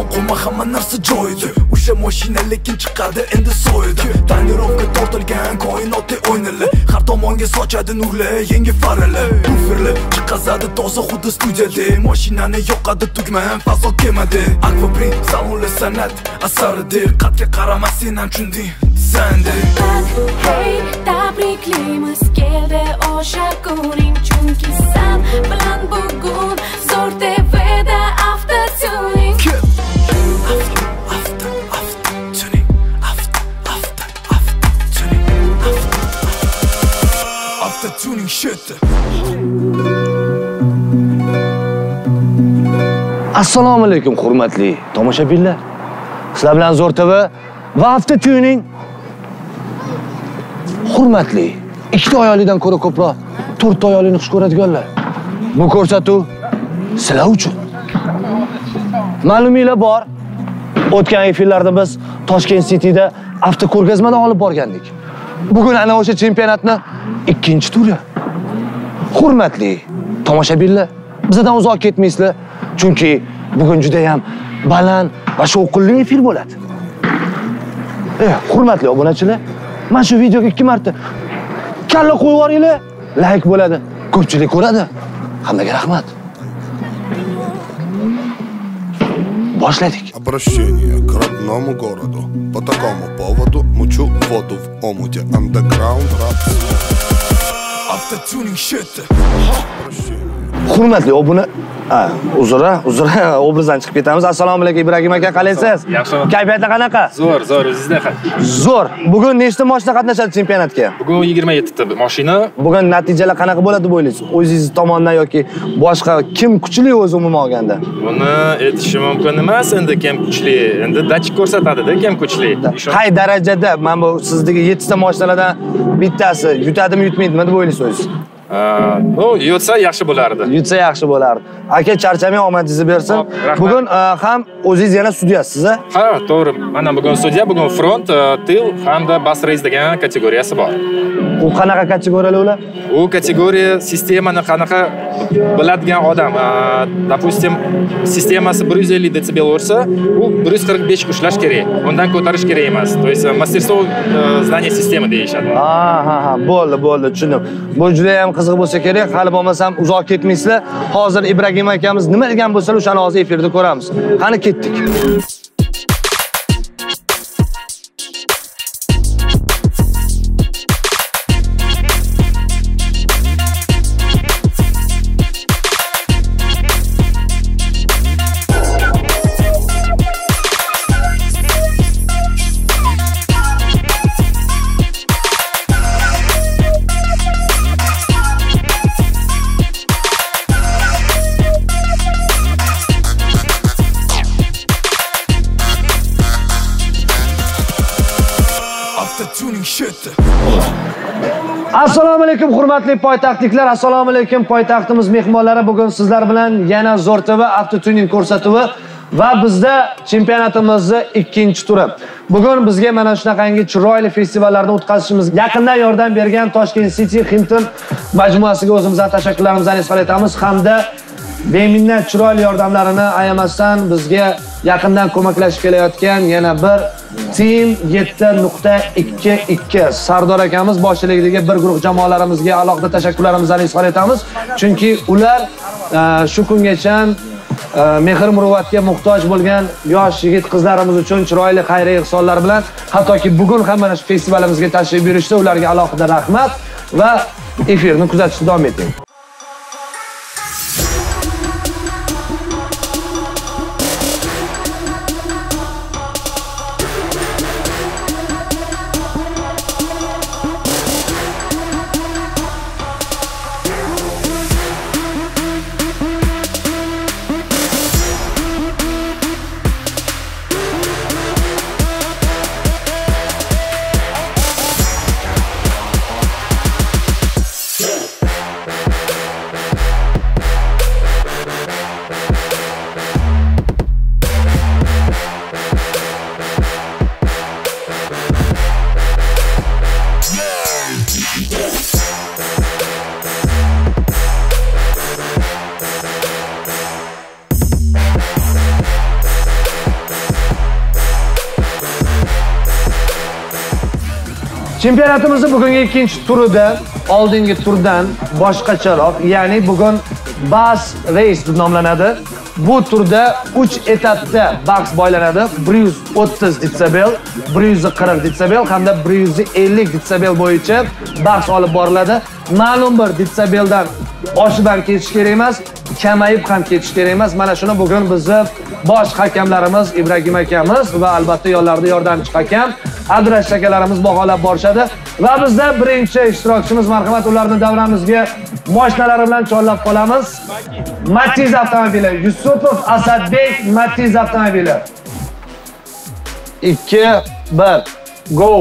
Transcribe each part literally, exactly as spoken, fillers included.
Qo'ma hamma narsa joyida. O'sha mashina lekin chiqadi endi soyida. Tonirovka tortilgan koinotda o'ynali. Har tomonga sochadi nurli yangi farali. Bufferli chiqazadi toza xuddi studiyada. Mashinani yoqadi tugman fasod kemadi. Aquaprint salonli san'at asaridir. Qatga qaramas sen ham tushunding sende. Hey, tabriklaymiz keldi o'sha kuning, chunki sen bilan bugun zo'r T V'da avtotuning. Tuning shit. Assalomu alaykum hurmatli tomoshabinlar. Sizlar bilan Zo'r T V va avtotuning. Hurmatli, ikkita oyoqlidan ko'ra ko'proq to'rtta oyoqlikni xush ko'radiganlar. Bu ko'rsatuv sizlar uchun. Ma'lumotlar bor. O'tgan efirlarda biz Toshkent City'da avto ko'rgazmadan olib borgandik. Bugun ana o'sha chempionatni ikkinchi turi. Hurmatli tomoshabinlar, bizdan uzoq ketmaysizlar, chunki bugun juda ham baland va shovqinli efir bo'ladi. Eh, hurmatli obunachilar, mana shu videoga ikki marta kalla qo'yib yuboringlar, like bo'ladi, ko'pchilik ko'radi. Hammaga rahmat. Boshladik. Обращение к родному городу. По такому поводу мучу воду в омуте. Underground rap. Avtotuning shit. Hurmatli obuna, ha, uzra, uzra, obrazdan chiqib ketamiz. Assalomu alaykum Ibragim aka, qalaysiz? Yaxshi. Kayfiyati qanaqa? Zo'r, zo'r, o'zingizda qay? Zo'r. Bugun nechta mashina qatnashadi chempionatga? Bugun yigirma yettita mashina. Bugun natijalar qanaqa bo'ladi deb o'ylaysiz? O'zingiz tomonidan yoki boshqa kim kuchli o'zi umuman olganda? Buni aytishim mumkin emas, endi kim kuchli. Endi dachik ko'rsatadi-da, kim kuchli. Qay darajada mana bu sizdagi yettita mashinalardan bittasi yutadimi, yutmaydimi deb o'ylaysiz o'zingiz? O, yutsa yaxshi bo'lardi. Yutsa yaxshi bo'lardi. Aka, charchamay, omadingizni bersin. Bugun ham o'zingiz yana studyasiz, a? Ha, to'g'ri. Mana bugun studiya, bugun front, til hamda bas race degan kategoriyasi bor. U qanaqa kategoriyalar ular? U kategoriya sistemani qanaqa biladigan odam. Допустим, sistemasi bir yuz ellik desibel bo'lsa, u bir yuz qirq besh ushlash kerak. Undan ko'tarish kerak emas. То есть мастерство знания системы deyishadi. Ha, ha, ha, bo'ldi, bo'ldi, tushundim. Bu juda ham qiziq bo'lsa kerak. Hali bo'lmasam uzoq ketmaysizlar. Hozir Ibragim akamiz nima degan bo'lsa, o'shani hozir efirda ko'ramiz. Qani ketdik. Assalomu alaykum hurmatli poytaxtliklar, assalomu alaykum poytaxtimiz mehmonlari. Bugun sizlar bilan yana Zo'r T V avtotuning ko'rsatuvi va bizda chempionatimizning ikkinchi turi. Bugun bizga mana shunaqangi chiroyli festivallarni o'tkazishimiz yaqindan yordam bergan Toshkent City Hilton majmuasiga o'zimizdan tashakkurlarimizni izhor etamiz hamda beminnat chiroyli yordamlarini ayamasdan bizga yaqindan ko'maklashib kelayotgan yana bir Team yetti nuqta ikki ikki Sardor akamiz boshchiligidagi bir guruh jamoalarimizga alohida tashakkurlarimizni izhor etamiz. Chunki ular shu kungacha mehr muruvvatga muhtoj bo'lgan yosh yigit qizlarimiz uchun chiroyli xayriya ihsonlar bilan hattoki bugun ham mana shu festivalimizga tashrif buyurishdi. Ularga alohida rahmat va efirni kuzatishda davom eting. Chempionatimizning bugungi ikkinchi turida oldingi turdan boshqacharoq, ya'ni bugun bas race deb nomlanadi. Bu turda uch etapda bahs boylanadi. bir yuz o'ttiz detsabel, bir yuz qirq detsabel hamda bir yuz ellik detsabel bo'yicha bahs olib boriladi. Ma'lum bir detsabeldan oshidan ketish kerak emas, kamayib ham ketish kerak emas. Mana shuni bugun bizni bosh hakamlarimiz Ibragim akamiz va albatta yonlarida yordamchi hakam Adrash akalarimiz baholab borishadi. Va bizda birinchi ishtirokchimiz marhamat ularni davramizga mashinalari bilan chorlab qolamiz. Matiz avtomobili, Yusupov Asadbek Matiz avtomobili. ikki bir go.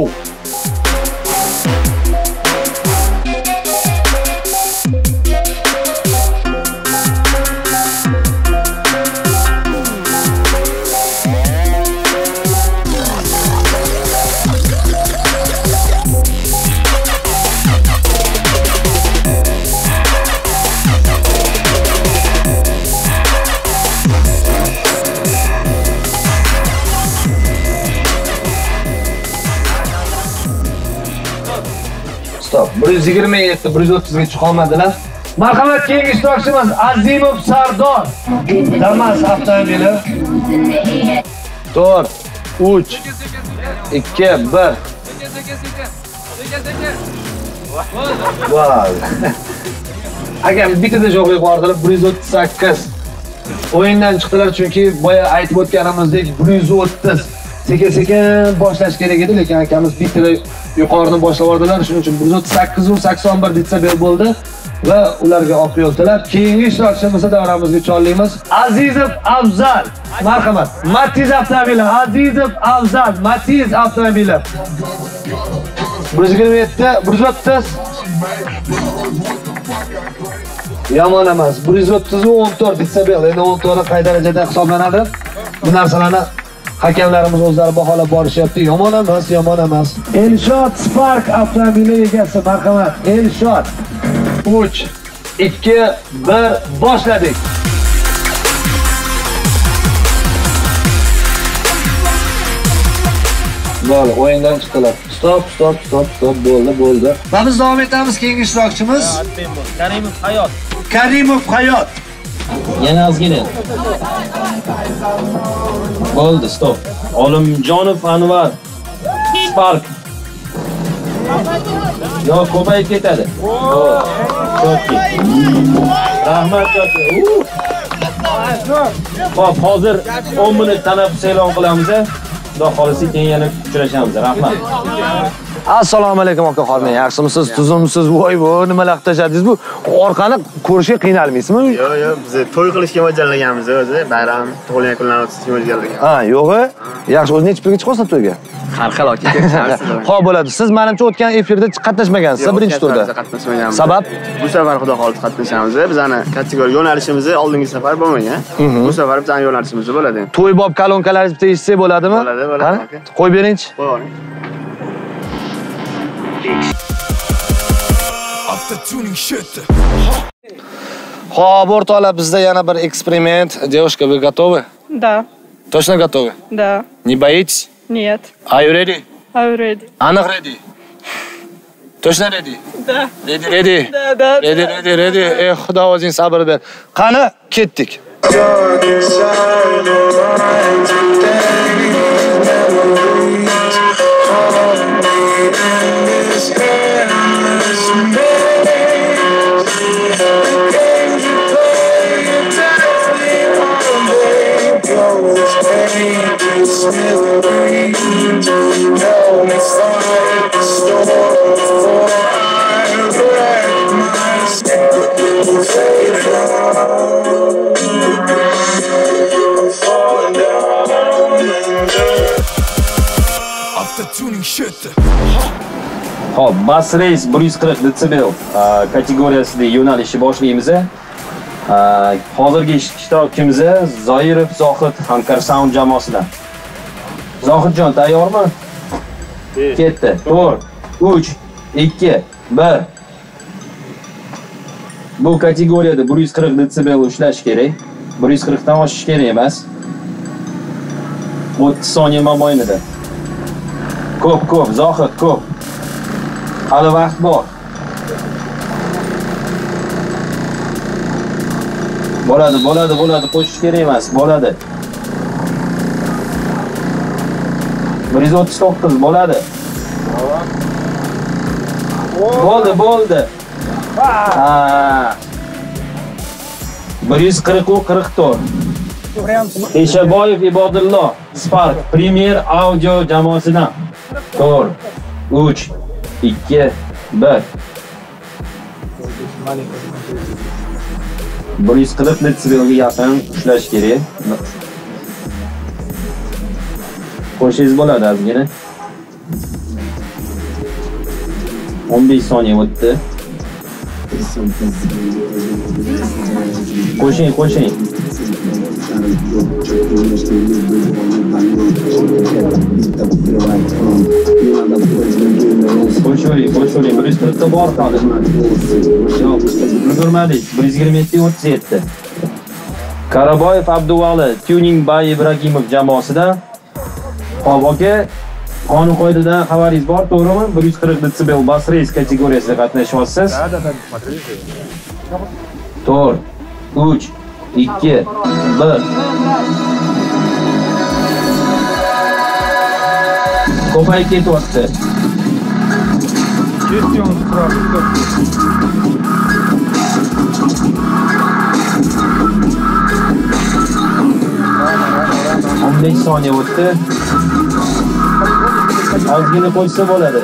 Stop. bir yuz yigirma yetti, bir yuz o'ttiz ga chiqa olmadilar. Marhamat, keyingi ishtirokchimiz Azimov Sardor. Damas avtomobili. to'rt, uch, ikki, bir. Vay. Akam bitta jo'g'ri yuqoridilar bir yuz o'ttiz sakkiz. O'yindan chiqdilar chunki boya aytib o'tganimizdek bir yuz o'ttiz sekin-sekin boshlash kerak edi, lekin akamiz bitta yuqorini boshlab yubordilar. Shuning uchun bir yuz o'ttiz sakkiz va sakson bir detsabel bo'ldi va ularga oq yo'l tilab, keyingi ishtirokchimizni davramizga chorlaymiz. Azizov Afzal. Marhamat. Matiz avtomobili, Azizov Afzal, Matiz avtomobili. bir yuz yigirma yetti, bir yuz o'ttiz. Yomon emas. bir yuz o'ttiz va o'n to'rt detsabel. Endi o'n to'rt qay darajada hisoblanadi? Bu narsalarni hakamlarimiz o'zlari baholab borishyapti. Yomon emas, yomon emas. Elshot Spark avtomobili egasi, marhamat. Elshot. uch, ikki, bir boshladik. Bo'ldi, o'yindan chiqdilar. Stop, stop, stop, stop, bo'ldi, bo'ldi. Va biz davom etamiz keyingi ishtirokchimiz Karimov Hayot. Karimov Hayot. Yana ozgina. Bo'ldi, stop. Olimjonov Anvar. Spark. Yo, ko'payib ketadi. Cho'ki. Rahmat cho'ki. Xo'p, hozir o'n minut tanaffus e'lon qilamiz. Xudo xolisi keyin yana uchrashamiz. Rahmat. Assalomu alaykum aka xonimlar. Yaxshimisiz? Tuzumsiz? Voy, bu nimalar tashadingiz? Bu orqani ko'rishga qiynalmaysizmi? Yo'q, yo'q, biz to'y qilishga mo'ljallaganmiz o'zi. Bayram, tug'ilgan kunlarni o'tkazishga mo'ljallagan. Ha, yo'q. Yaxshi, o'zi necha pulga chiqasiz to'yga? Har xil aka kelishamiz. Xo'p, bo'ladi. Siz menimcha o'tgan efirda qatnashmagansiz, birinchi turda. Qatnashmaganmiz. Sabab? Bu safar xudo xolisi qatnashamiz. Bizani kategoriya yo'nalishimiz oldingi safar bo'lmagan. Bu safar bizani yo'nalishimiz bo'ladi. To'y bob kalonkalaringiz bitta eshitsak bo'ladimi? Bo'ladi, bo'ladi. Qo'yib beringchi. Qo'y oling. Xo'p, o'rtoqlar, bizda yana bir eksperiment. Девушка, вы готовы? Да, Точно готовы? да, Не боитесь? нет. Are you ready? I'm ready. Aniq ready? Точно ready? Да, Ready, ready? да, да. Ready, ready, ready. Ey, Xudo o'zing sabr ber. Qani, ketdik. Xo'p, bas race bir yuz qirq detsabel kategoriyasida yo'nalishni boshlaymiz. Hozirgi ishtirokchimiz Zoirov Zohid Hamkor Sound jamoasidan. Zohidjon, tayyormi? Ketdi. to'rt, uch, ikki, bir. Bu kategoriyada bir yuz qirq detsabel ushlash kerak. bir yuz qirq dan oshish kerak emas. o'ttiz soniya mobaynida. Ko'p, ko'p, Zohid, ko'p. Hali vaqt bor. Bo'ladi, bo'ladi, bo'ladi. Qo'shish kerak emas, bo'ladi. bir yuz o'ttiz to'qqiz bo'ladi. Bo'ldi, bo'ldi. Ha. bir yuz qirq qirq to'rt. Eshaboyev Ibodullo, Spark Premier Audio jamoasidan. to'rt, uch, ikki, bir. bir yuz qirq detsibelga yaqin ushlash kerak. Qo'shingiz bo'ladi ozgina. o'n besh soniya o'tdi. Qo'shing, qo'shing. Qo'shuring, qo'shuring. bir yuz qirq ta bor qoldi. Yo'q, ulgurmadik. bir yuz yigirma yetti o'ttiz yetti. Karaboyev Abduvali Tuning by Ibragimov jamoasidan. Xo'p, aka, qonun qoidadan xabaringiz bor, to'g'rimi? bir yuz qirq detsibel bass race kategoriyasida qatnashyapsiz. Да, да, да, смотрели. to'rt, uch, ikki, bir. Ko'payib ketyapti. o'n besh soniya o'tdi. Ozgina qo'ysa bo'ladi.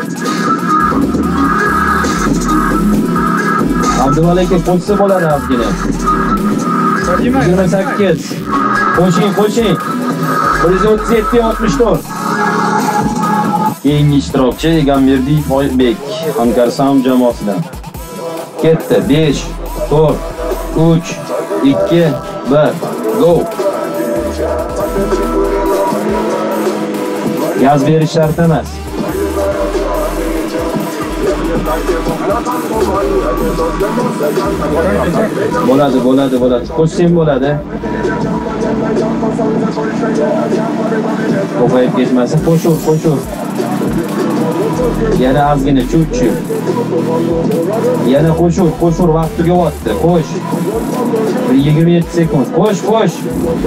Abduvali aka qo'ysa bo'ladi ozgina. yigirma sakkiz. Qo'shing, qo'shing. bir yuz o'ttiz yetti oltmish to'rt. Keyingi ishtirokchi Egamberdiyev Oybek Hamkarsam jamoasidan. Ketdi. besh, to'rt, uch, ikki, bir. Go. Gaz berish shart emas. Bo'ladi, bo'ladi, bo'ladi. Qo'shsang bo'ladi. Ko'payib ketmasin. Qo'shur, qo'shur. Yana ozgina chut-chut. Yana qo'shur, qo'shur vaqt tugatyapti. Qo'sh. yigirma yetti sekund. Qo'sh, qo'sh.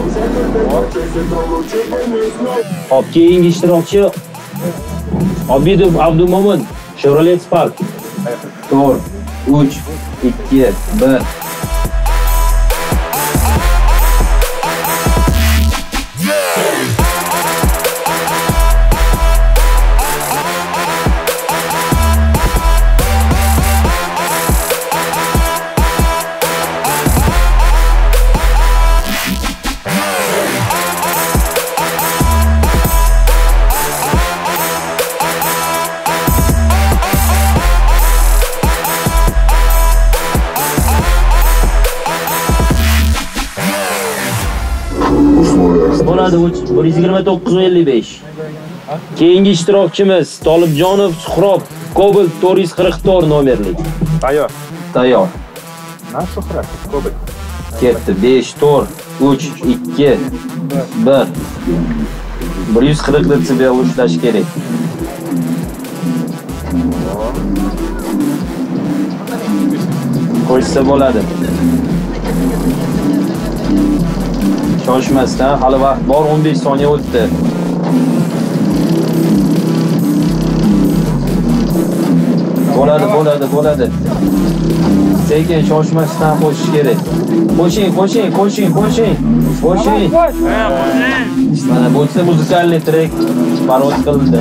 Hop, keyingi ishtirokchi Obidov Abdumomin Chevrolet Spark. to'rt, uch, ikki, bir. Bo'ladi, bir yuz yigirma to'qqiz ellik besh. Keyingi ishtirokchimiz Tolibjonov Suhrob Cobalt to'rt yuz qirq to'rt nomerli. Tayyor. Tayyor. Na Suhrob Cobalt. Ketdi. besh, to'rt, uch, ikki, bir. bir yuz qirq detsibel ushlash kerak. Qo'ysa bo'ladi. Shoshmasdan, hali vaqt bor, o'n besh soniya o'tdi. Bo'ladi, bo'ladi, bo'ladi. Sekin shoshmasdan qo'shish kerak. Qo'shing, qo'shing, qo'shing, qo'shing. Qo'shing. Mana bo'lsa muzikalniy trek parod qildi.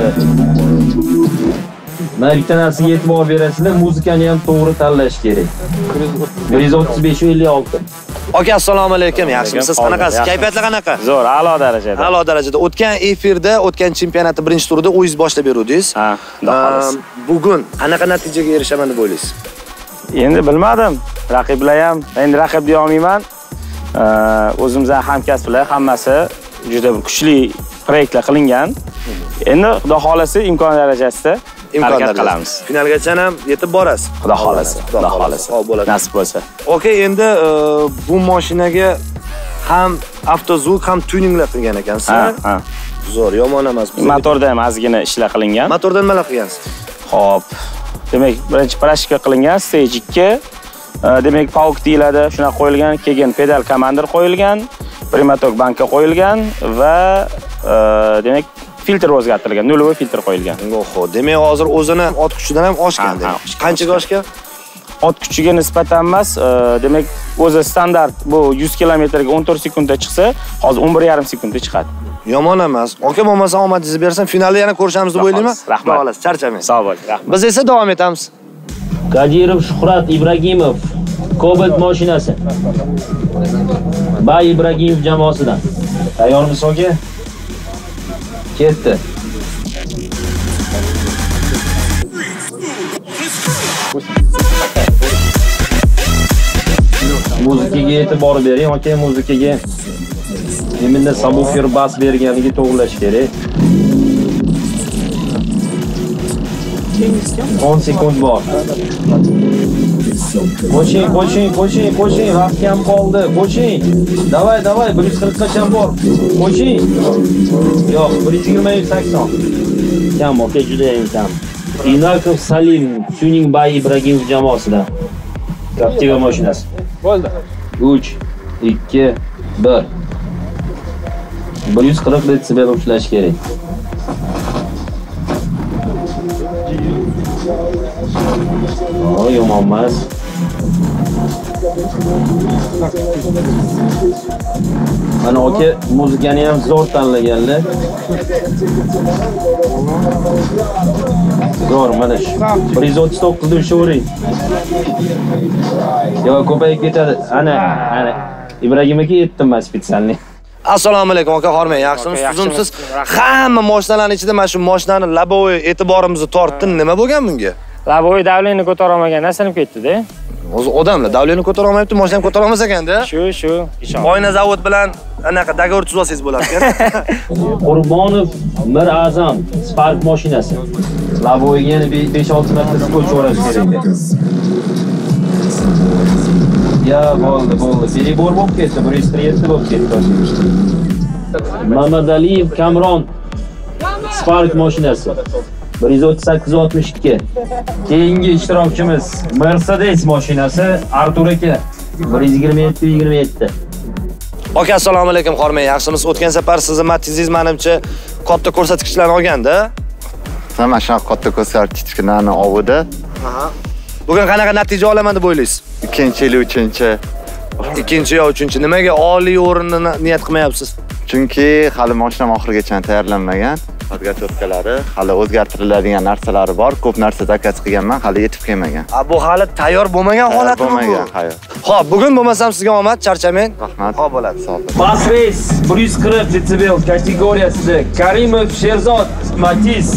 Mana bitta narsaga e'tibor berasizlar, muzikani ham to'g'ri tanlash kerak. bir yuz o'ttiz besh ellik olti. Aka, assalomu alaykum. Yaxshimisiz? Qanaqasiz? Kayfiyatlar qanaqa? Zo'r, a'lo darajada. A'lo darajada. O'tgan efirda, o'tgan chempionatning birinchi turida o'zingiz boshlab beruvdingiz. Ha, xolos. Bugun qanaqa natijaga erishaman deb o'ylaysiz? Endi bilmadim. Raqiblar ham, endi raqib deya olmayman. O'zimizning hamkasblar hammasi juda kuchli proyektlar qilingan. Endi xudo xolasa imkon darajasida harakat qilamiz. Finalgacha ham yetib borasiz. Xudo xolasa, xudo xolasa. Xo'p, bo'ladi. Nasib bo'lsa. Okay, endi bu mashinaga ham avtozvuk ham tuninglar qilgan ekansiz. Ha, ha. Zo'r, yomon emas. Motorda ham ozgina ishlar qilingan. Motorda nimalar qilgansiz? Xo'p. demak, birinchi prashka qilingan, stage ikki. Demak, pauk deyiladi, shuna qo'yilgan, keyin pedal komandir qo'yilgan, primatok banka qo'yilgan va demak, filtr o'zgartirilgan, nulvoy filtr qo'yilgan. Oho, demak, hozir o'zini ot kuchidan ham oshgan demak. Qanchaga oshgan? Ot kuchiga nisbatan emas, demak, o'zi standart bu yuz kilometrga o'n to'rt sekundda chiqsa, hozir o'n bir yarim sekundda chiqadi. Yomon emas. Aka bo'lmasa omadingizni bersin, finalda yana ko'rishamiz deb o'ylayman. Rahmat. Xolos, charchamang. Sog' bo'ling. Rahmat. Biz esa davom etamiz. Kadirov Shuhrat Ibragimov Cobalt mashinasi. Bay Ibragimov jamoasidan. Tayyormisiz aka? Ketdi. Muzikaga e'tibor bering, aka, muzikaga. Eminda subwoofer bas berganligi to'g'rilash kerak. o'n sekund bor. Qo'shing, qo'shing, qo'shing, qo'shing, vaqt kam qoldi. Qo'shing. Davay, davay, bir yuz qirq gacha bor. Qo'shing. Yo'q, bir yuz yigirma sakson. Kam, aka, juda ham kam. Inakov Salim Tuning Bay Ibragimov jamoasidan. Captiva mashinasi. Bo'ldi. uch, ikki, bir. bir yuz qirq detsibel ushlash kerak. O, yomon emas. Mana aka, muzikani ham zo'r tanlaganlar. Zo'r, mana shu. bir yuz o'ttiz to'qqiz da ushlavering. Yo, ko'payib ketadi. Ana, ana. Ibragim aka yetdim men spesialni. Assalomu alaykum aka, hormang, yaxshimisiz? Tuzumsiz? Hamma mashinalarning ichida mana shu mashinani labovoy e'tiborimizni tortdi. Nima bo'lgan bunga? Labovoy davleniyni ko'tara olmaganda sinib ketdi-da. O'zi odamlar davleniyni ko'tara olmayapti, mashina ham ko'tara olmas ekanda. Shu, shu. Oyna zavod bilan anaqa dogovor tuzib olsangiz bo'lar ekan. Qurbonov Mir Azam Spark mashinasi. Labovoyga yana besh olti marta skotch o'rash kerak. Ya, bo'ldi, bo'ldi. Perebor bo'lib ketdi, bir yuz qirq yetti bo'lib ketdi. Mamadaliyev Kamron Spark mashinasi. bir yuz o'ttiz sakkiz oltmish ikki. Keyingi ishtirokchimiz Mercedes mashinasi Artur aka. bir yuz yigirma yetti yigirma yetti. Aka, assalomu alaykum, hormang, yaxshimisiz? O'tgan safar sizni Matizingiz menimcha katta ko'rsatkichlarni olganda. Mana shu katta ko'rsatkichlarni oldi. Aha. Bugun qanaqa natija olaman deb o'ylaysiz? Ikkinchi yoki uchinchi. Ikkinchi yo uchinchi. Nimaga oliy o'rinni niyat qilmayapsiz? Chunki hali mashina oxirigacha tayyorlanmagan. Podgotовkalari, hali o'zgartiriladigan narsalari bor. Ko'p narsa zakaz qilganman, hali yetib kelmagan. A, bu hali tayyor bo'lmagan holatmi bu? Bo'lmagan, hayır. Xo'p, bugun bo'lmasam sizga omad, charchamang. Rahmat. Xo'p, bo'ladi. Sog' bo'ling. Bas Race bir yuz qirq detsibel kategoriyasida Karimov Sherzod Matiz.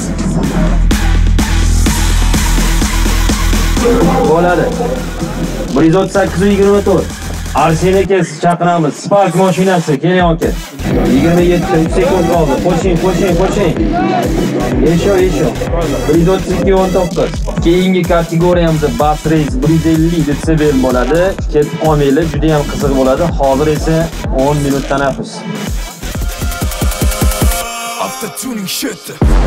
Bo'ladi. bir yuz o'ttiz sakkiz yigirma to'rt. Arsen aka chaqiramiz. Spark mashinasi, keling aka. yigirma yetti sekund qoldi. Qo'shing, qo'shing, qo'shing. Yesho, yesho. bir yuz o'ttiz ikki o'n to'qqiz. Keyingi kategoriyamizda Bas Race bir yuz ellik detsibel bo'ladi. Ketib qolmaylik, juda ham qiziq bo'ladi. Hozir esa o'n minut tanaffus. After tuning shit.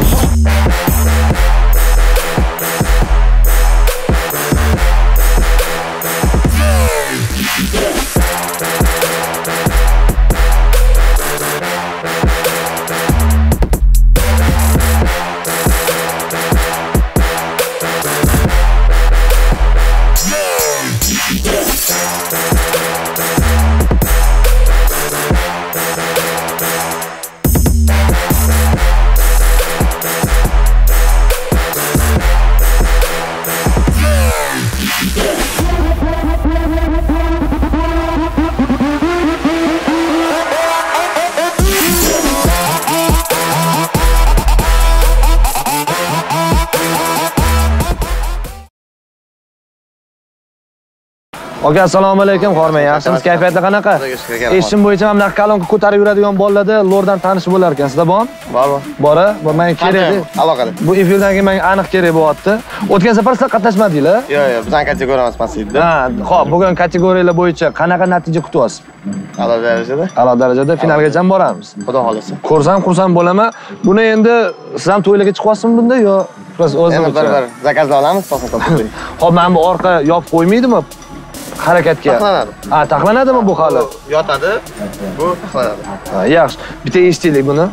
Aka, assalomu alaykum, hormang, yaxshimisiz? Kayfiyati qanaqa? Eshim bo'yicha mana bunaqa kolonka ko'tarib yuradigan bolalarda lordan tanish bo'lar ekan. Sizda bormi? Bor, bor. Bora, bu menga kerak edi. Aloqada. Bu efirdan keyin menga aniq kerak bo'lyapti. O'tgan safar sizlar qatnashmadinglar? Yo'q, yo'q, bizning kategoriyamiz past edi. Ha, xo'p, bugun kategoriyalar bo'yicha qanaqa natija kutyapsiz? A'lo darajada. A'lo darajada finalgacha boramiz. Xudo xolasa. Ko'rsam, xursand bo'laman. Buni endi siz ham to'ylarga chiqyapsizmi bunda yo? Biz o'zim Yana uchun. bir-bir zakazlab olamiz, to'g'ri to'g'ri. Xo'p, mana bu orqa yopib qo'ymaydimi? Harakatga. Taxlanadi. Ha, taxlanadimi bu hali? Yotadi, bu taxlanadi. Ha, yaxshi. Bitta eshitaylik buni.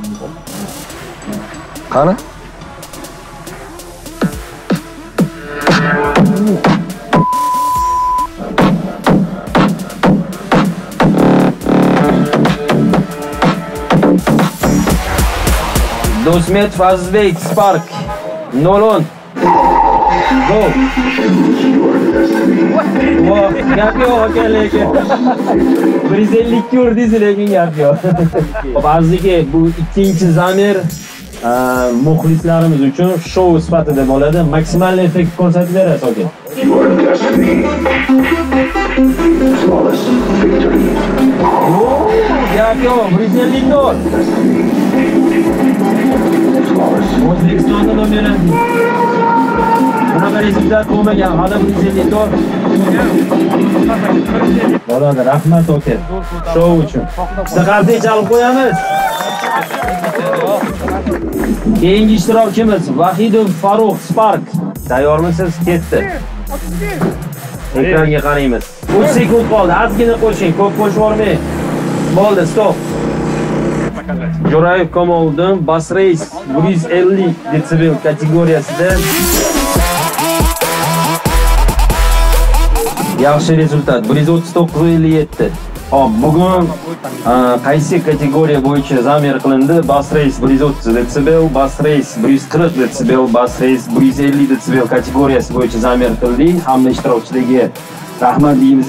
Qani? Do'stmet Fazlbek Spark nol o'n. Go. Voh, gap yo'q aka lekin. bir yuz ellik ko'rdingiz lekin gap yo'q. Hop, azizga bu ikkinchi zamir muxlislarimiz uchun shou sifatida bo'ladi. Maksimal effekt ko'rsatib berasiz aka. Gap yo'q, bir yuz ellik to'rt. O'zbekistonda dominant. Bunaqa rezultat bo'lmagan, hali bir yuz ellik to'rt. Bo'ladi, rahmat aka. Shou uchun. Diqqatni chalib qo'yamiz. Keyingi ishtirokchimiz Vahidov Farruh Spark. Tayyormisiz? Ketdi. Ekranga qaraymiz. uch sekund qoldi. Ozgina qo'shing, ko'p qo'shib yubormang. Bo'ldi, stop. Jo'rayev Kamoliddin Bass Race bir yuz ellik desibel kategoriyasida yaxshi rezultat bir yuz o'ttiz to'qqiz ellik yetti. Hop, bugun qaysi kategoriya bo'yicha zamir qilindi? Bass Race bir yuz o'ttiz desibel, Bass Race bir yuz qirq desibel, Bass Race bir yuz ellik desibel kategoriyasi bo'yicha zamir qildik. Hamma ishtirokchilarga rahmat deymiz.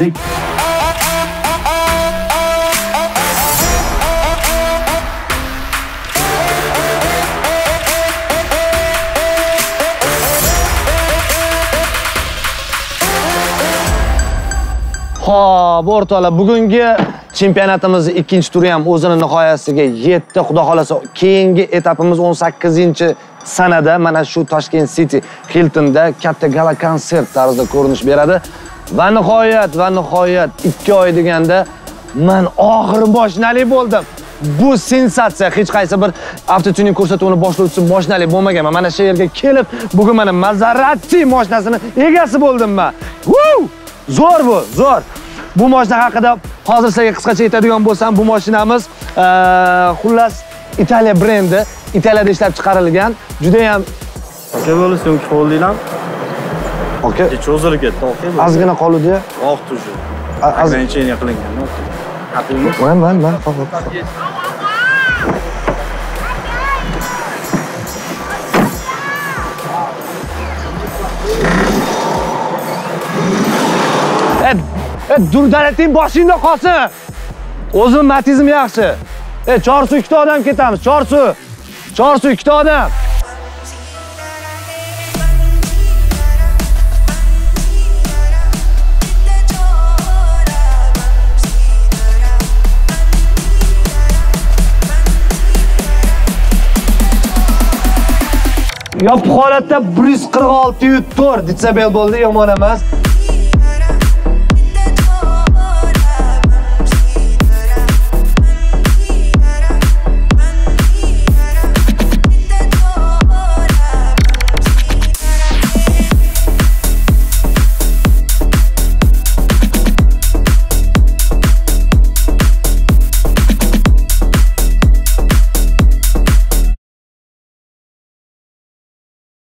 Xo'p, o'rtoqlar, bugungi chempionatimizning ikkinchi turi ham o'zini nihoyasiga yetdi. Xudo xolasa, keyingi etapimiz o'n sakkizinchi sanada mana shu Toshkent City Hiltonda katta gala konsert tarzida ko'rinish beradi. Va nihoyat va nihoyat ikki oy deganda men oxiri moshinali bo'ldim. Bu sensatsiya. Hech qaysi bir avtotuning ko'rsatuvini boshlovchisi moshinali bo'lmagan. Mana shu yerga kelib, bugun mana Maserati mashinasini egasi bo'ldim men. Woo! Zo'r bu, zo'r. Bu mashina haqida hozir sizga qisqacha aytadigan bo'lsam, bu mashinamiz xullas Italiya brendi, Italiyada ishlab chiqarilgan. Juda ham aka bo'lsin, qo'linglar. Aka, cho'zilib ketdi, aka. Ozgina qoldi-ya. Oq tushi. Ozgina qilingan, aka. Haqingmi? Man, man, man, faqat. E, durdalating boshingda qolsin. O'zim matizim yaxshi. E, Chorsu ikkita odam ketamiz. Chorsu. Chorsu ikkita odam. Yopiq holatda bir yuz qirq olti to'rt desibel bo'ldi, yomon emas.